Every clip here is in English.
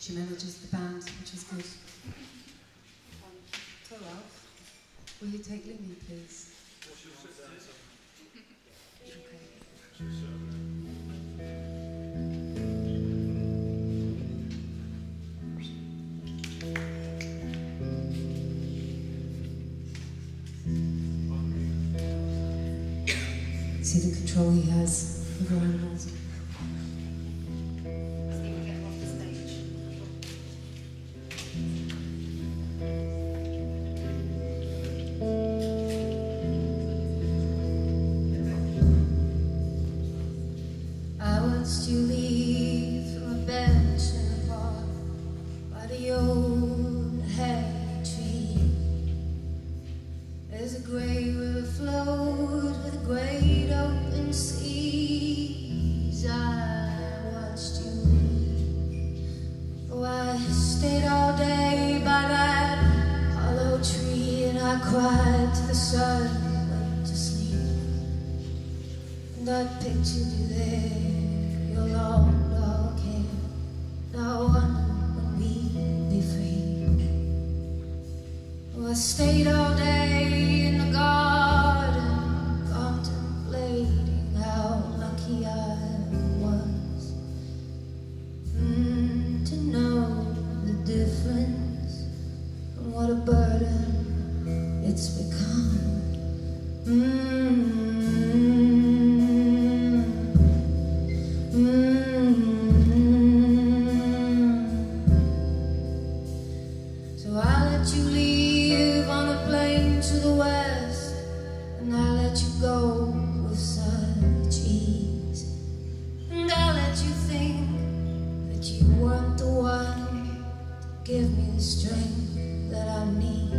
She manages the band, which is good. Toralf, will you take Lily, please? See the control he has over animals. I watched you leave from a bench in the park by the old hay tree. There's a grey river flowed with a great open seas. I watched you leave. Oh, I stayed all day by that hollow tree, and I cried till the sun went to sleep. And I pictured you there, your long dark hair. And I wondered when we'd be free. Oh, I stayed all day in the garden, contemplating how lucky I was to know the difference and what a burden it's become. So I let you leave on a plane to the west, and I let you go with such ease. And I let you think that you weren't the one to give me the strength that I need.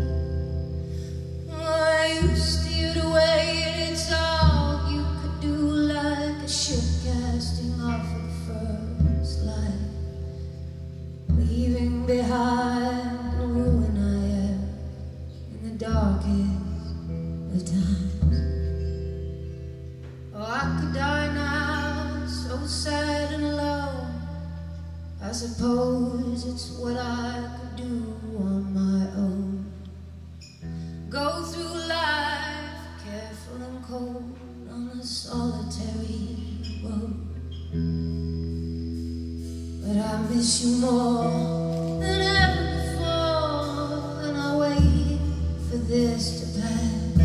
Oh, you steered away, and it's all you could do, like a ship casting off at the first light, leaving behind the ruin I am in the darkest of times. Oh, I could die now, so sad and alone. I suppose it's what I could do on my own. Go through life careful and cold on a solitary road. But I miss you more than ever before, and I wait for this to pass.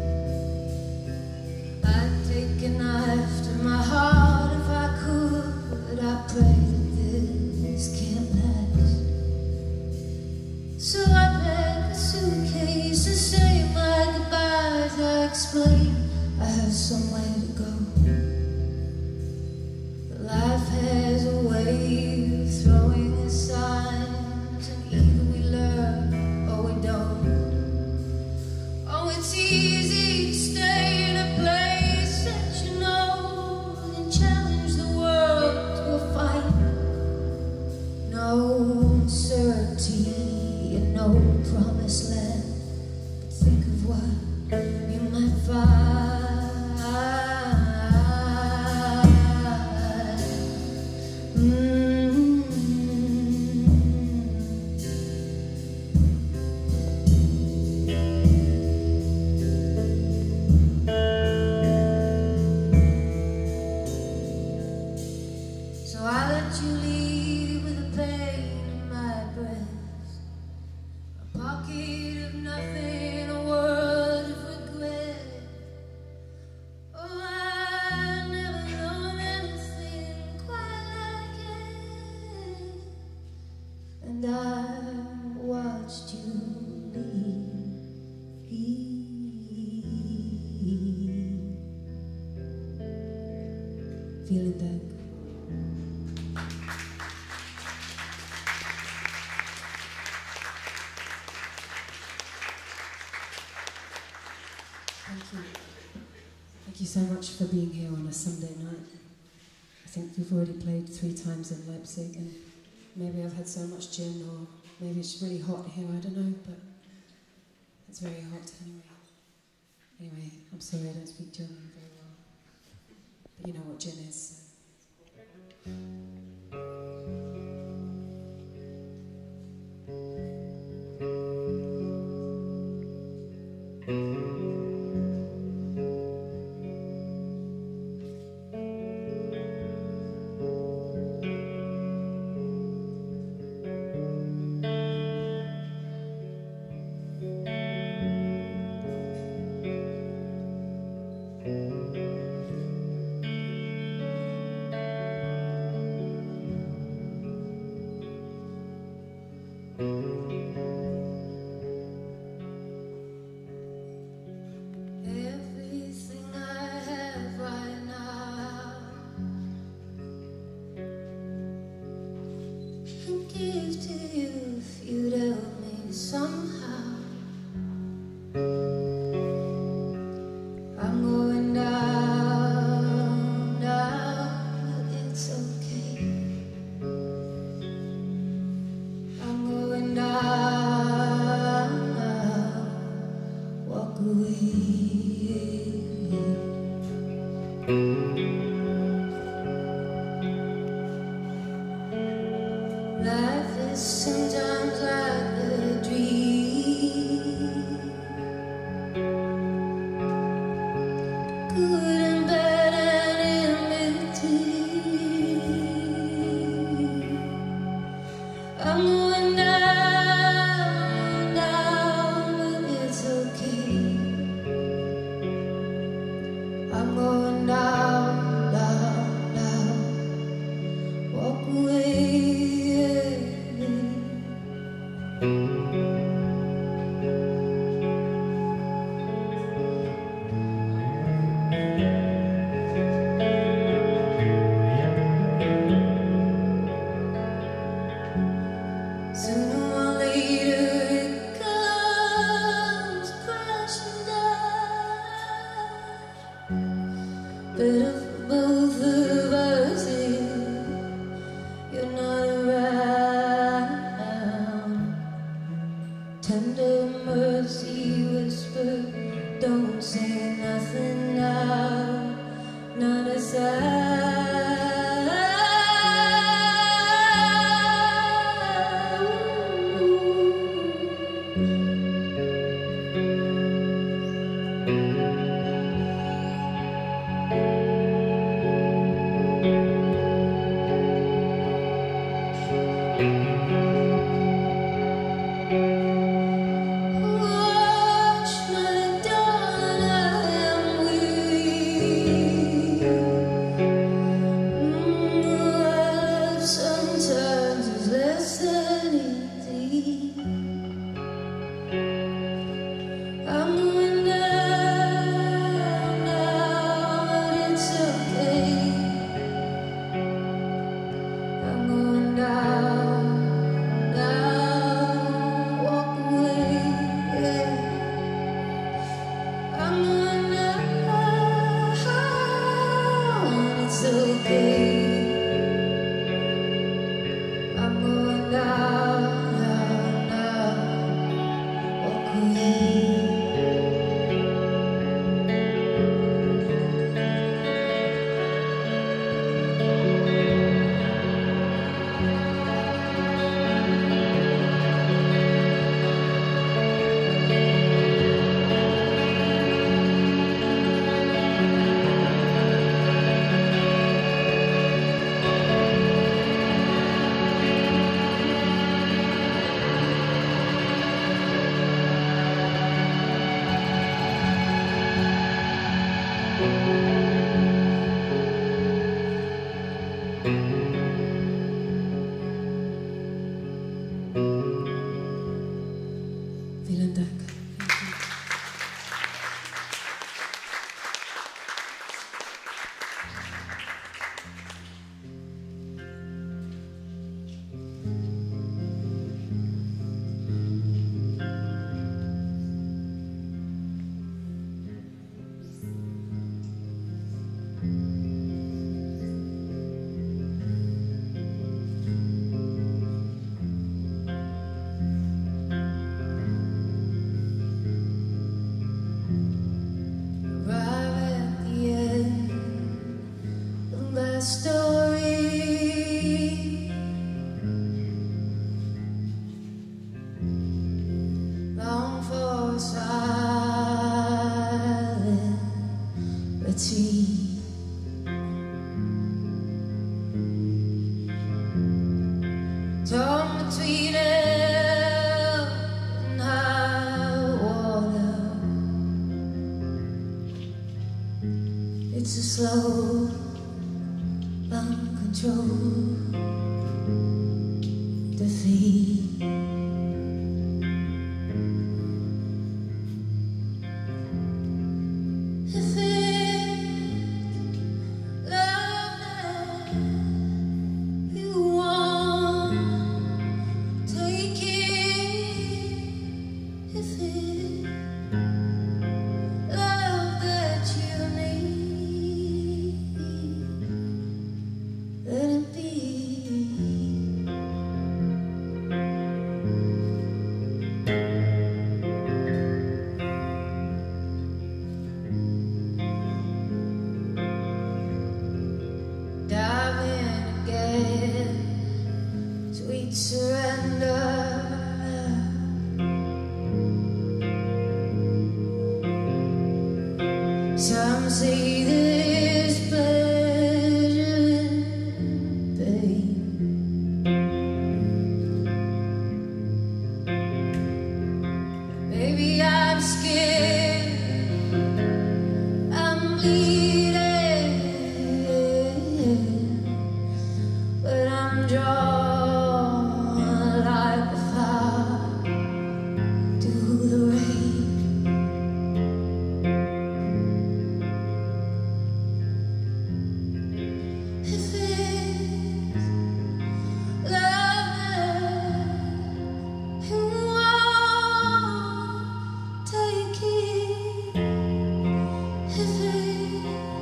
I'd take a knife to my heart if I could, but I pray that this can't last. So I pack a suitcase and say my goodbyes. I explain I have somewhere to go. But life has a way of throwing us signs, and either we learn or we don't. Oh, it's easy to stay in a place that you know and challenge the world to a fight. No certainty and no promised land, but think of what you might find. So I let you leave with a pain in my breast, a pocket of nothing, a world of regret. Oh, I never known anything quite like it, and I watched you leave. Vielen Dank. Thank you. Thank you so much for being here on a Sunday night. I think we've already played 3 times in Leipzig, and maybe I've had so much gin, or maybe it's really hot here, I don't know, but it's very hot anyway. Anyway, I'm sorry I don't speak German very well, but you know what gin is. So. Everything I have right now, I'd give to you if you'd help me somehow. I'm going down, down, but it's okay. I'm going down, down, walk away. Life is sometimes like a dream, good and bad and in between. I'm going down, down, but it's okay. I'm going down, down, down, walk away. Sooner or later it comes crashing down. Better for both of us if you're not around. Tender mercy whisper, don't say nothing now, not a sigh. Watch my dawn, I am weak. Life sometimes is less than easy. I'm going down, down, but it's okay. I'm going down, down, walk away. I'm going down, it's okay. I'm going down, down, down, walk away. Vielen Dank. Story, long for silent retreat. Torn between hell and high water. It's a slow, uncontrolled defeat. complete surrender. Some say there's pleasure in pain. Maybe I'm scared, I'm bleeding, but I'm drawn like the fire to the rain. If it's love you want, take it. If it's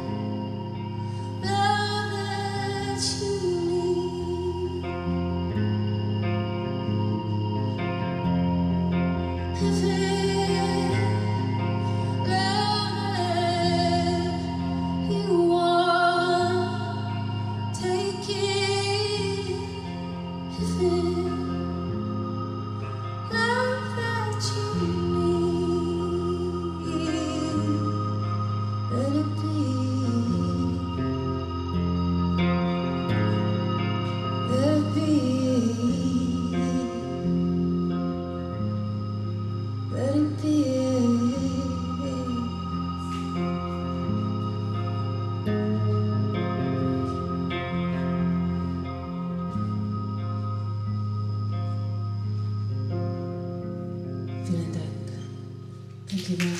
love that you need, if it's love you want, take it. If it's love that you need, let it be. Let it be. Let it be. Vielen Dank. Thank you, Mark.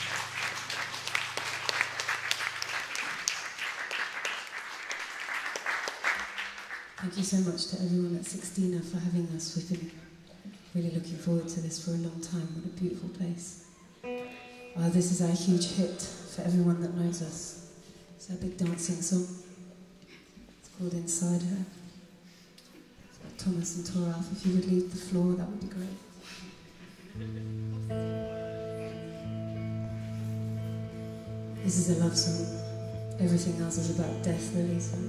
Thank you so much to everyone at Sixtina for having us. We've been really looking forward to this for a long time. What a beautiful place. This is our huge hit for everyone that knows us. It's our big dancing song. It's called Inside Her. Thomas and Toralf, if you would leave the floor, that would be great. This is a love song. Everything else is about death, really. So.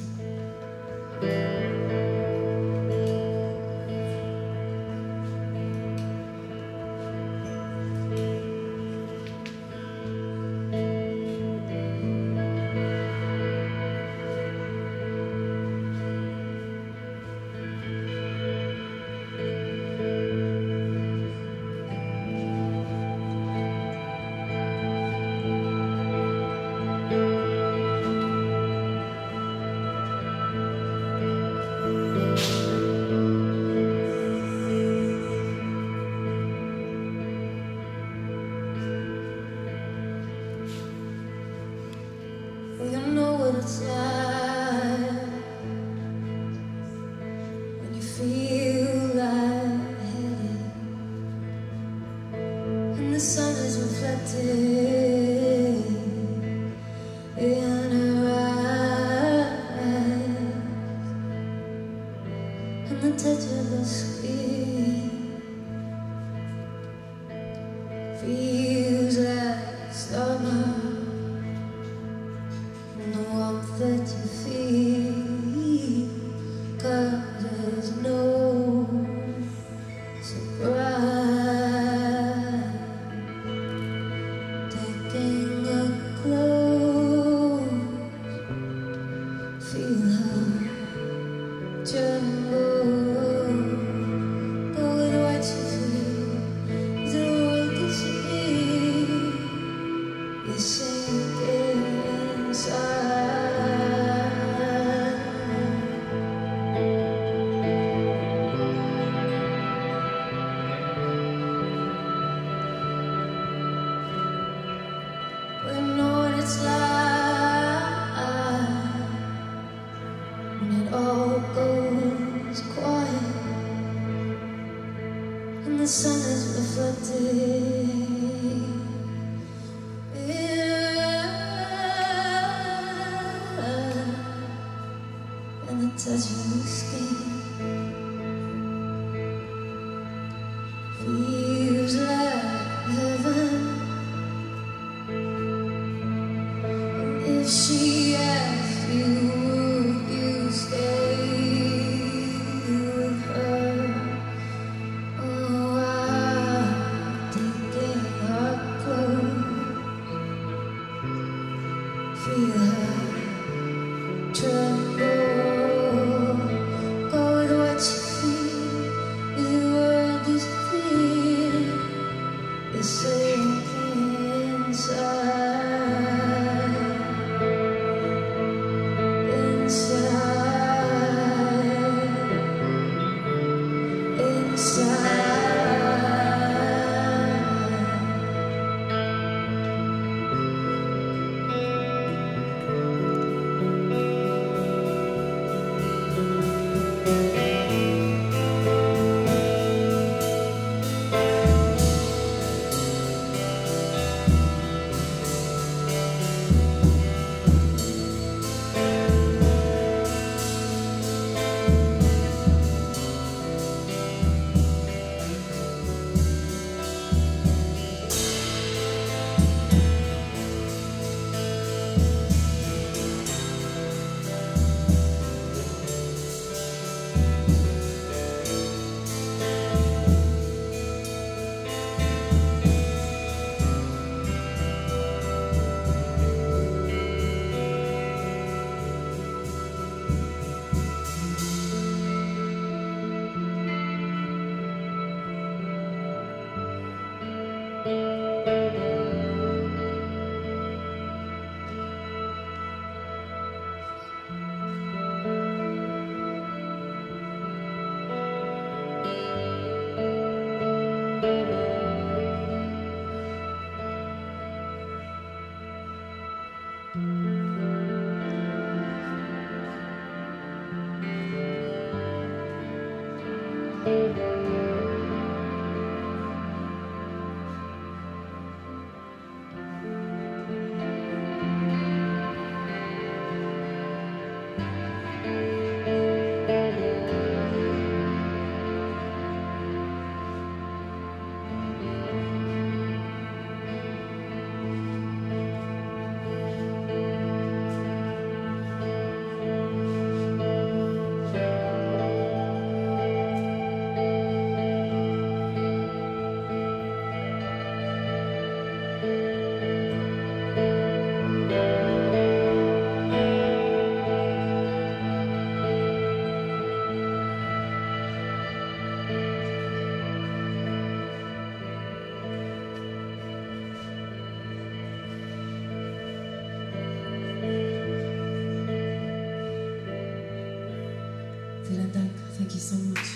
We don't know what it's like when you feel lightheaded and the sun is reflected in her eyes, and the touch of her skin feels like summer. The warmth that you feel, 'cause there's no surprise. Taking a close, feel her tremble. Go with what you feel, the world disappears. You're sinking inside. We know what it's like when it all goes quiet and the sun is reflected in and the touch of your skin feels like heaven. If she asked you, would you stay with her? Thank you so much.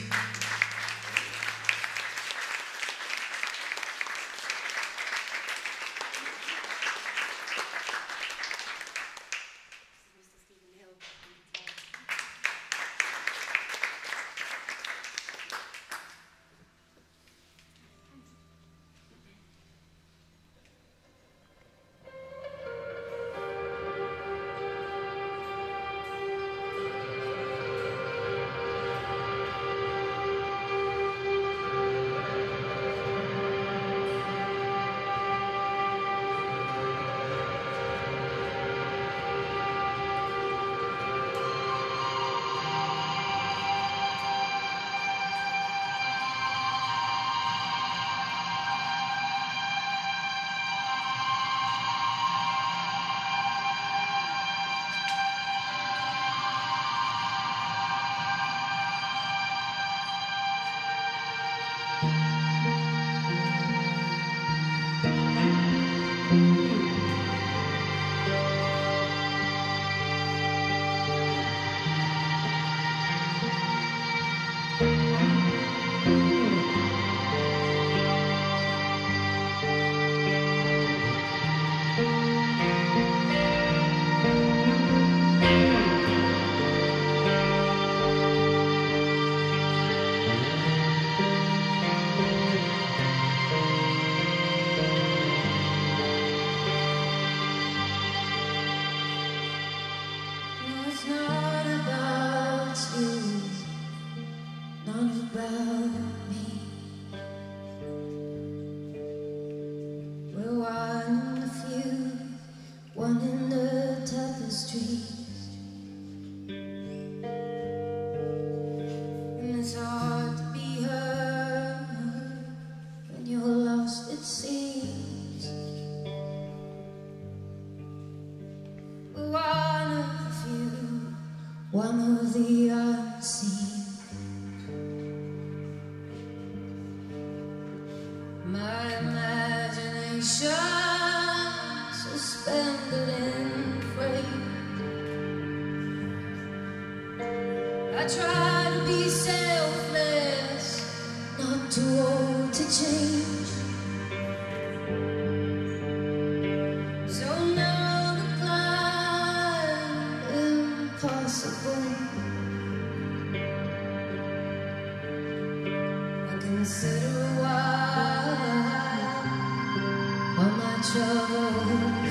One of the unseen. My imagination suspended in frame. I try to be selfless, consider a while all my troubles.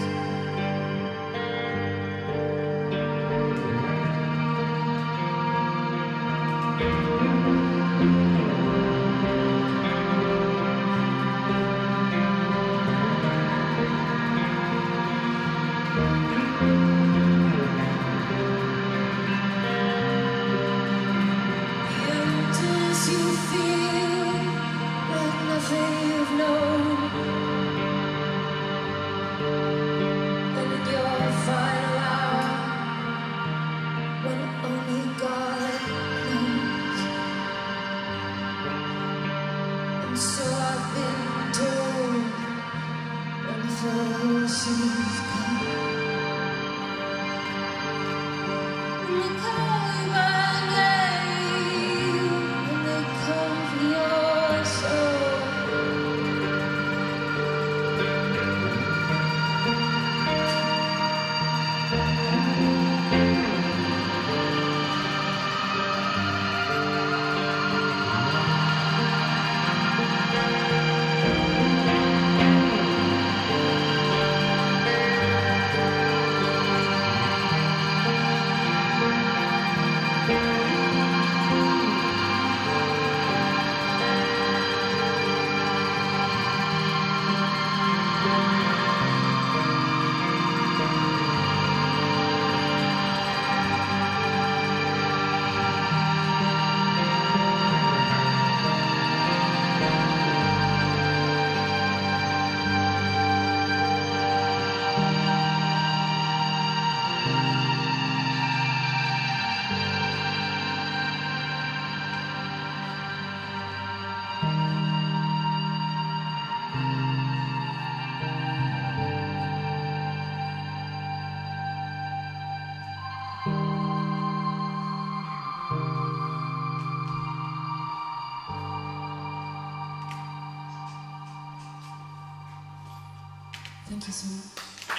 Thank you so much.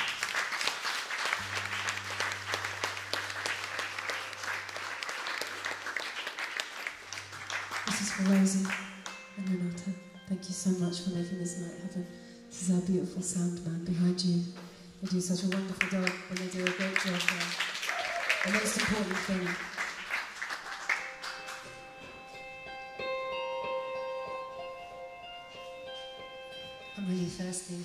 This is for Rosie and Renata. Thank you so much for making this night happen. This is our beautiful sound man behind you. They do such a wonderful job and they do a great job there. The most important thing. I'm really thirsty.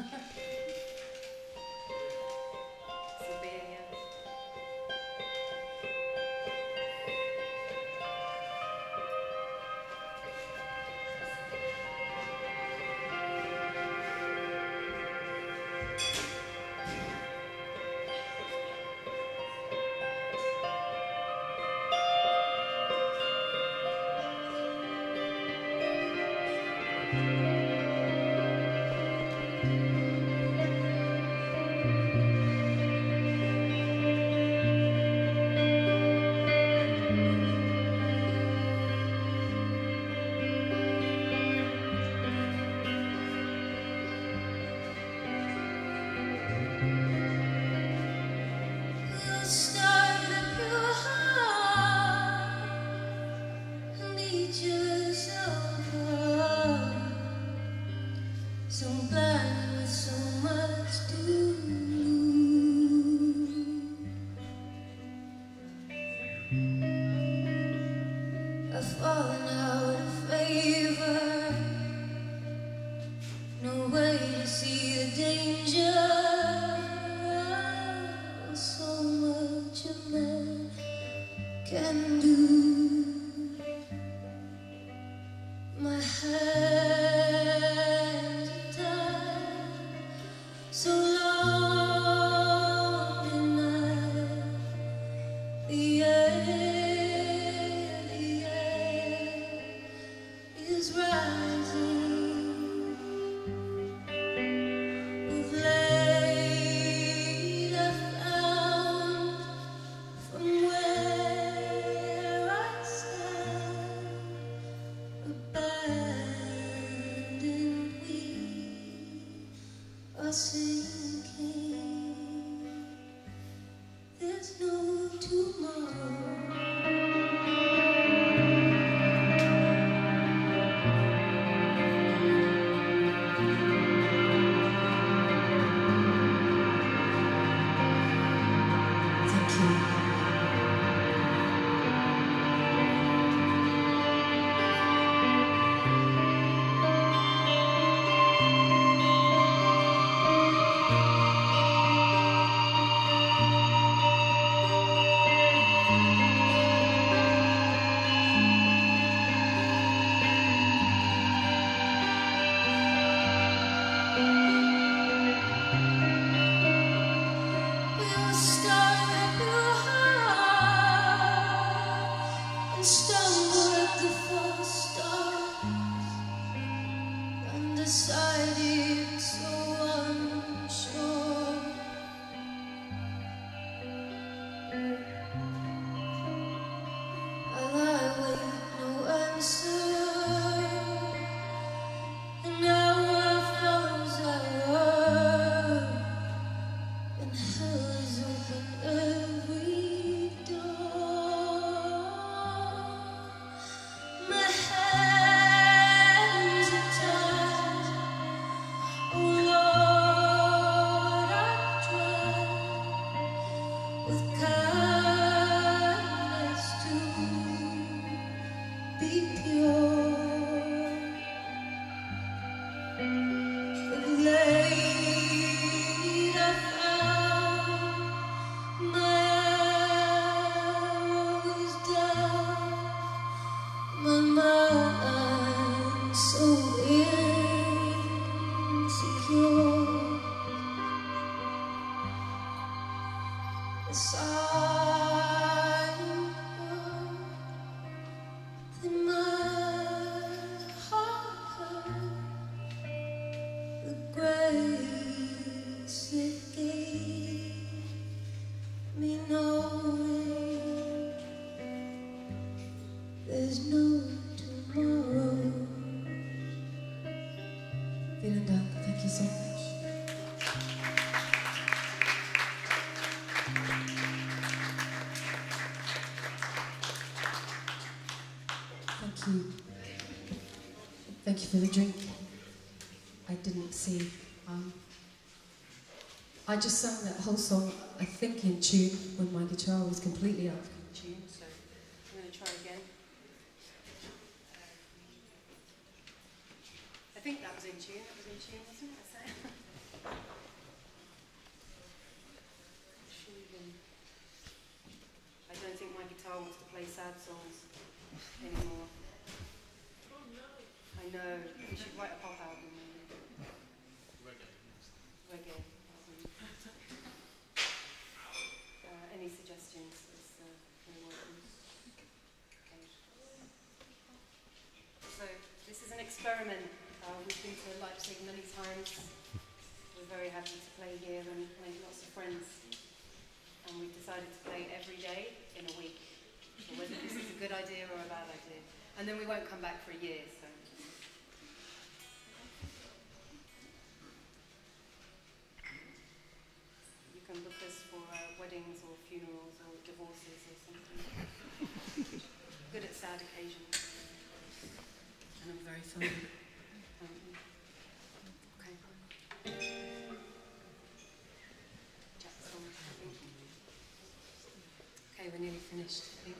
I've fallen out of favor. No way to see the danger. So much a man can do. My hands are tied. So long denied. The air is rising. Of late I found from where I stand, abandoned we are sinking. There's no tomorrow. Vielen Dank. Thank you so much. Thank you. Thank you for the drink. I didn't see. I just sang that whole song, I think, in tune when my guitar was completely out of tune. So I'm going to try again. I think that was in tune. That was in tune, wasn't it? I don't think my guitar wants to play sad songs anymore. I know. We should write a pop album. Reggae. Any suggestions? So this is an experiment. We've been to Leipzig many times. We're very happy to play here and make lots of friends. And we've decided to play every day in a week. So whether this is a good idea or a bad idea. And then we won't come back for a year. So. You can book us for weddings or funerals or divorces or something. Good at sad occasions. And I'm very funny. Okay, we're nearly finished, I think.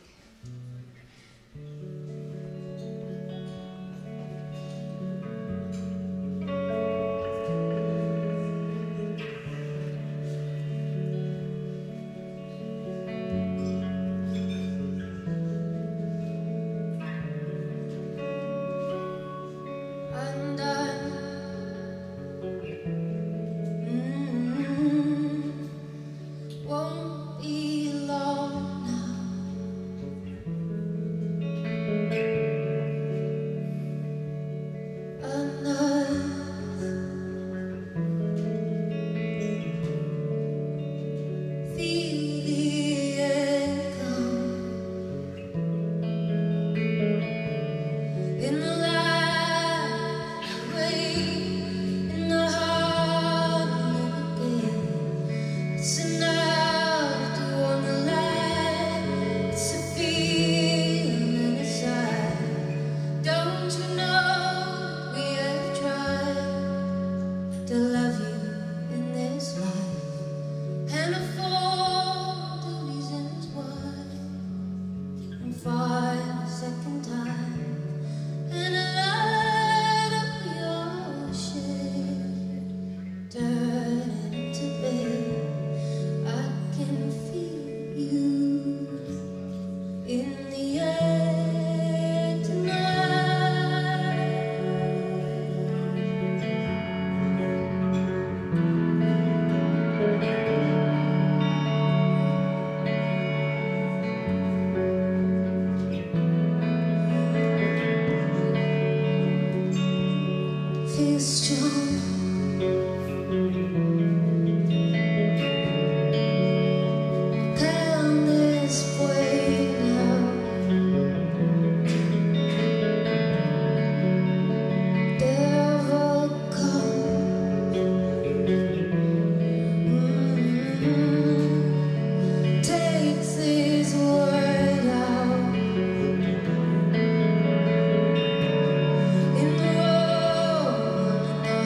In the road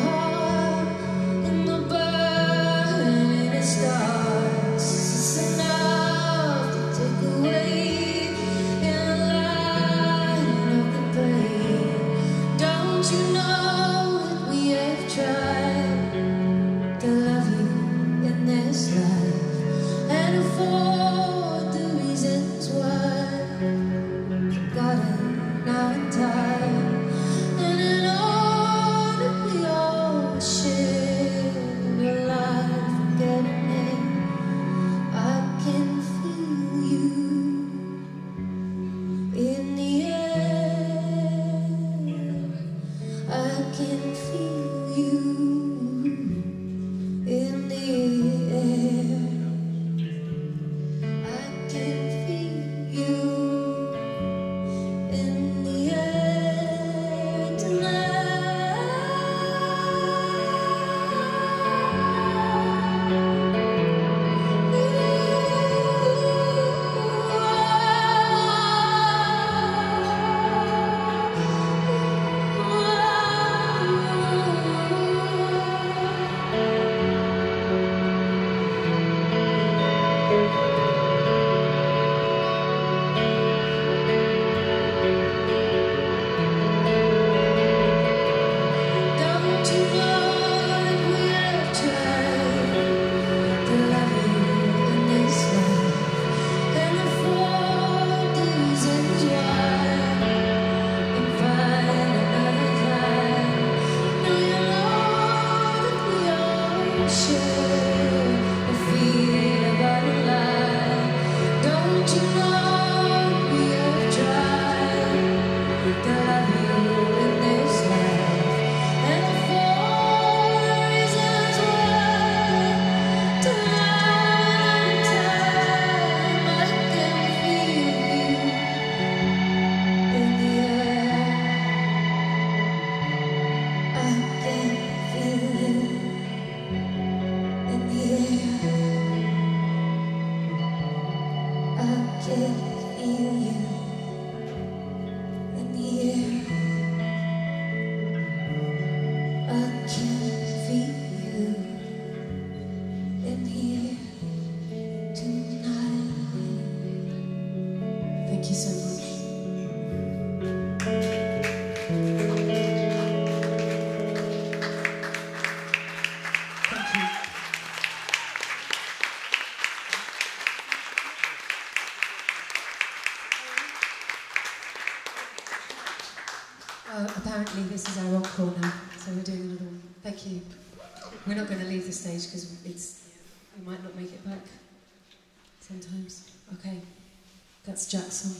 Apparently this is our encore now, so we're doing another one. Thank you. We're not going to leave the stage because we might not make it back sometimes. Okay, that's Jack's song.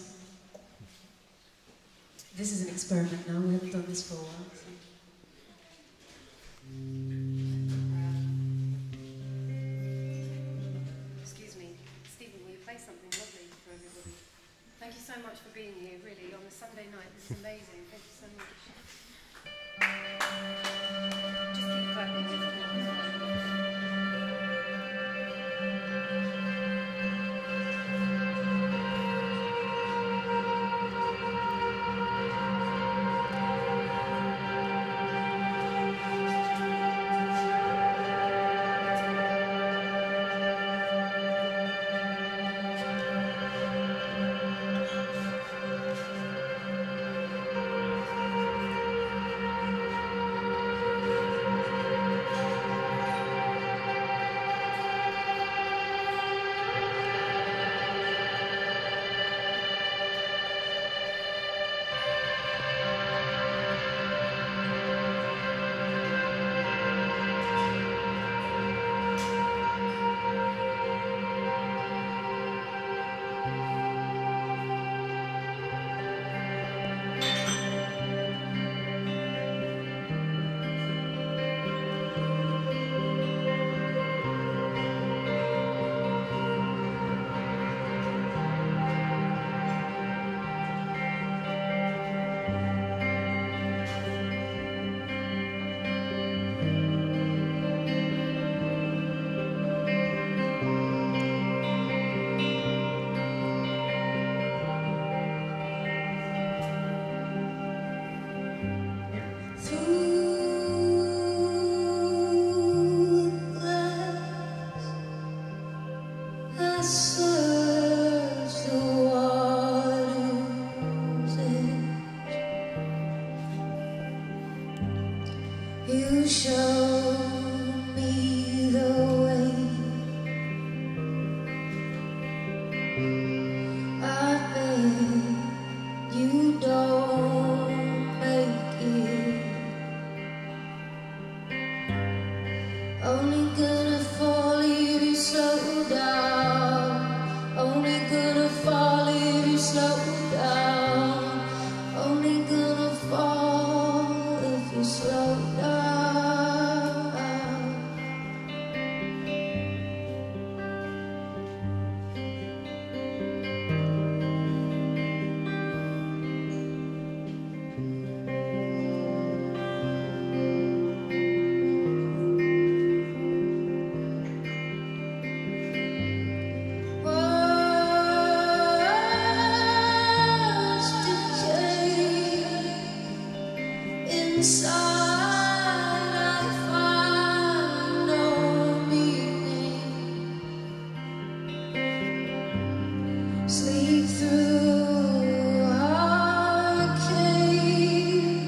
This is an experiment now, we haven't done this for a while. So. Excuse me, Stephen, will you play something lovely for everybody? Thank you so much for being here, really, on a Sunday night. This is amazing. Thank you so much. Just keep clapping. You show me the way. I bet you don't make it. Only gonna fall if you slow down. Only gonna fall if you slow down. Only gonna fall if you slow down. Inside I find no meaning. Sleep through our cave.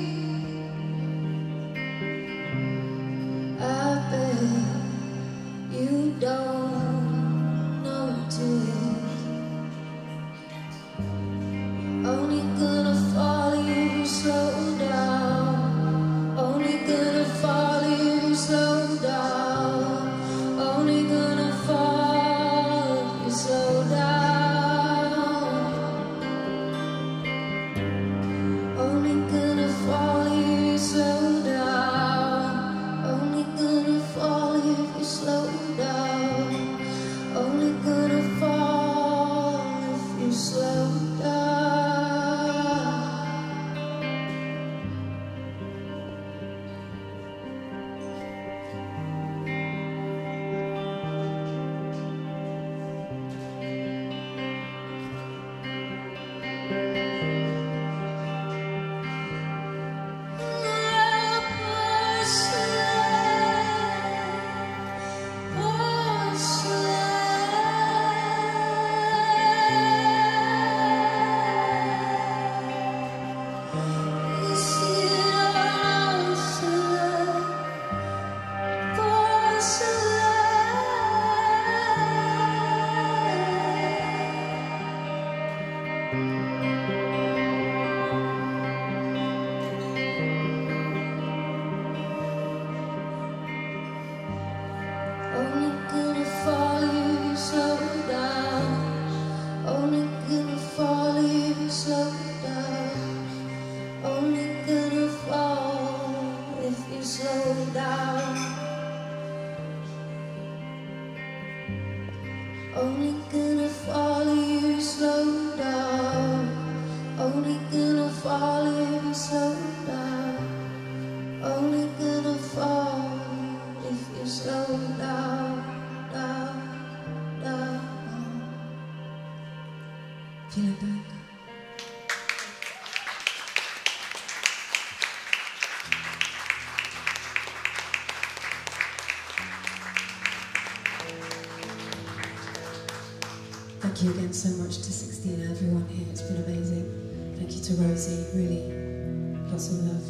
I bet you don't notice. Only gonna fall if you slow down. down. Only gonna follow you, slow down. Only gonna follow you, slow down. Only gonna fall if you slow down, down, down. Vielen Dank. Thank you again so much to 16, everyone here. It's been amazing. Thank you to Rosie. Really, lots of love.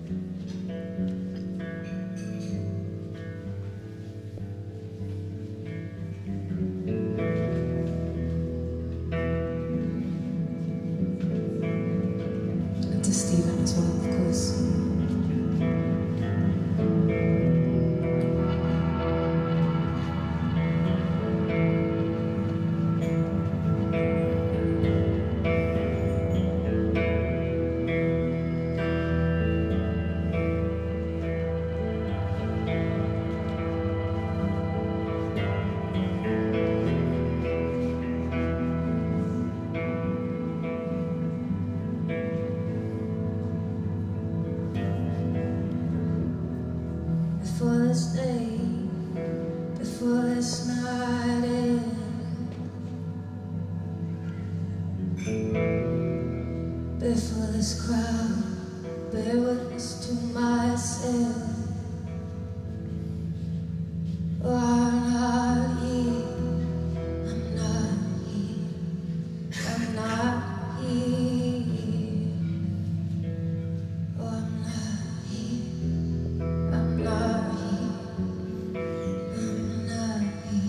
And to Stephen as well, of course. Before this day, before this night ends, before this crowd bear witness to myself. Oh, I'm not here, I'm not here, I'm not here. Oh, I'm not here, I'm not here, I'm not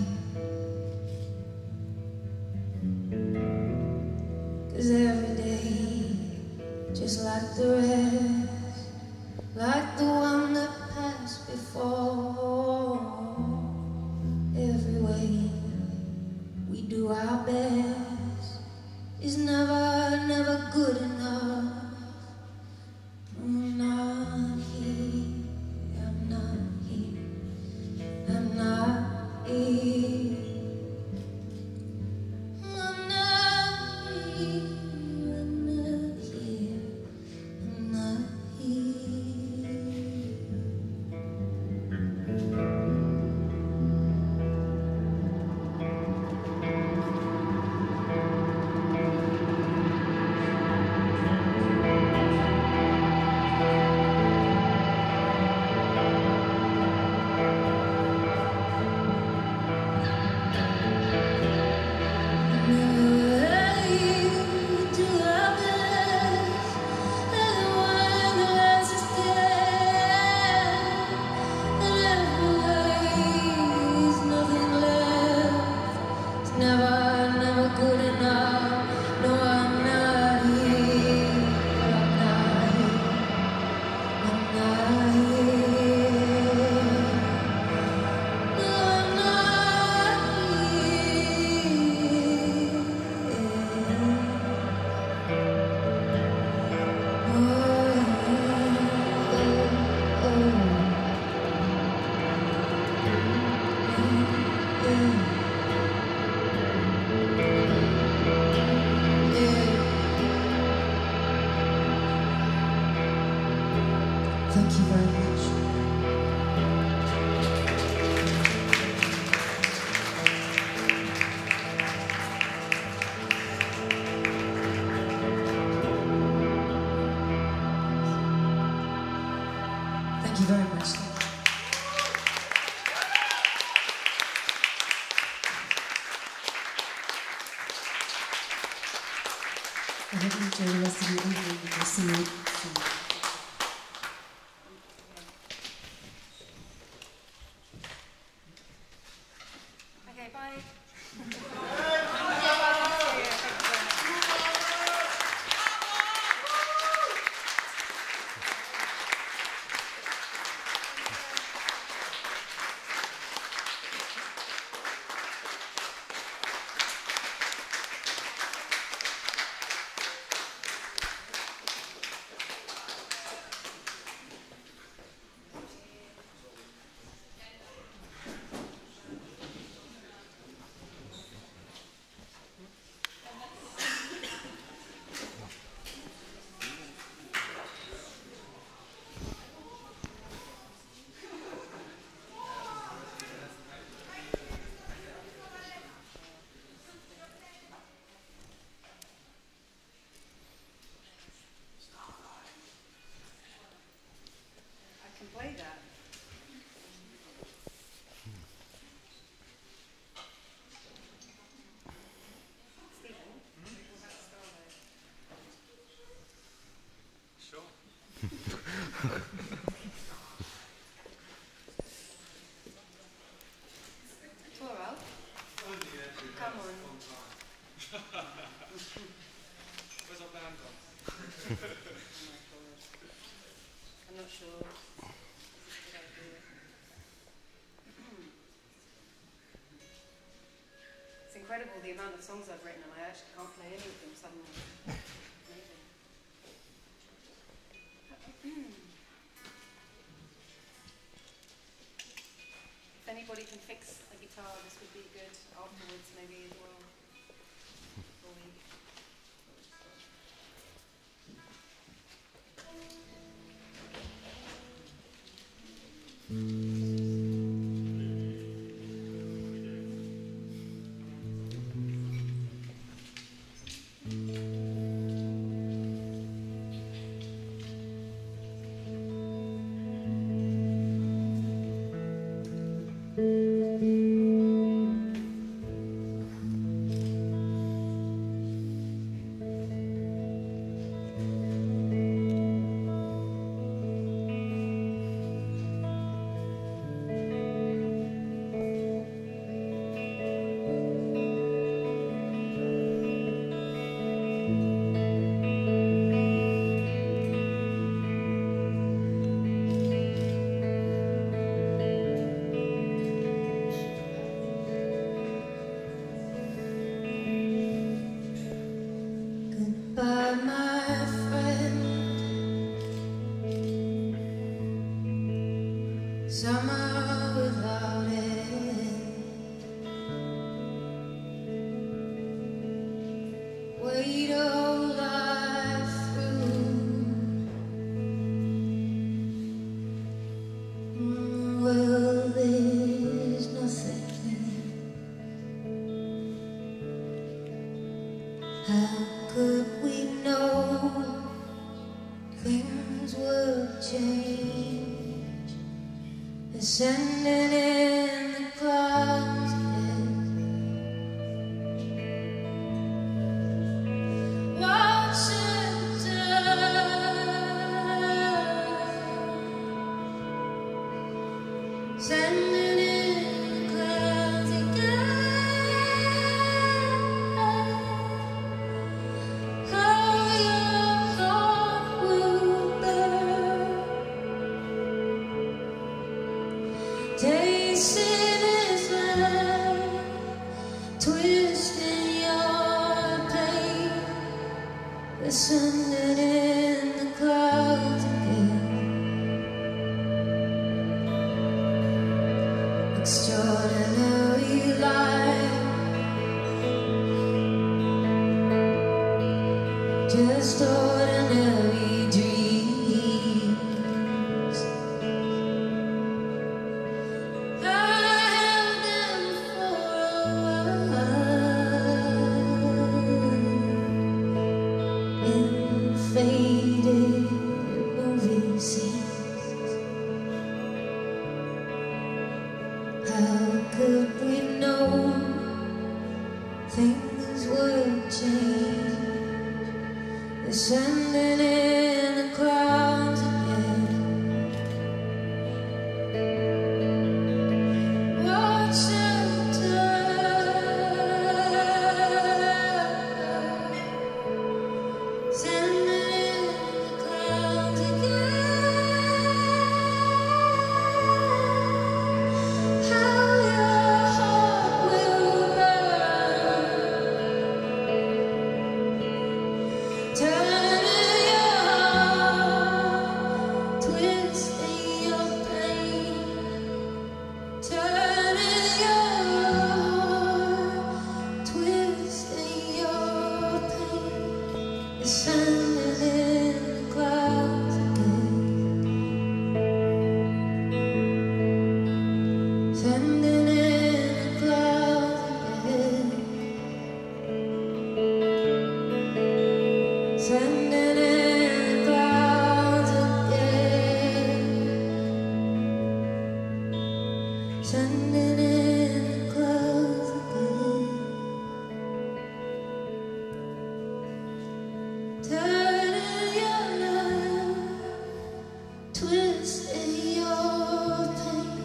here. 'Cause every day, just like the rest, like the one that passed before, every way we do our best is never, never good enough. I'm not here, I'm not here, I'm not here. I'm not here, I'm not here, I'm not here. Thank you very much. Thank you very much. I hope you enjoy the rest of your evening. We'll see you soon. Okay, bye. play that. Stephen, what about Starlight? Sure. Toro, come on. Where's our band gone? Oh my God. I'm not sure. Did I do it? It's incredible the amount of songs I've written and I actually can't play any of them suddenly. Amazing. If anybody can fix a guitar, this would be good afterwards maybe as well. For me. Goodbye, my friend. Summer without end. Wait all life through. Well, there's nothing. How could we know things would change? Ascending in the clouds again. Watch it turn. Ascending in the clouds again. Tasting his love, twisting your pain, ascending in the clouds again. Extraordinary life, just ordinary dreams. Faded movie scenes. How could we know things would change? Ascending in the clouds again. Watch them turn. Ascending turning Standing in the clouds again, turning your love, twisting your pain,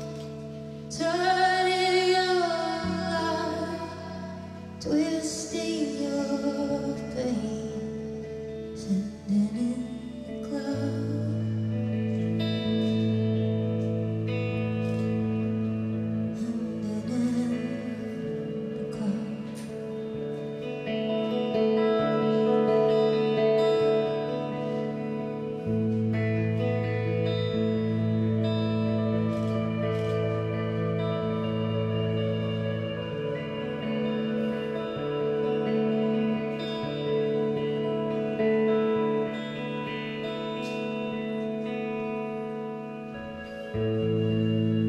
turning your life, twisting your pain, standing in the clouds.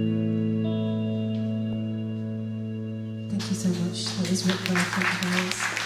Thank you so much. That was Rick by Frank Harris.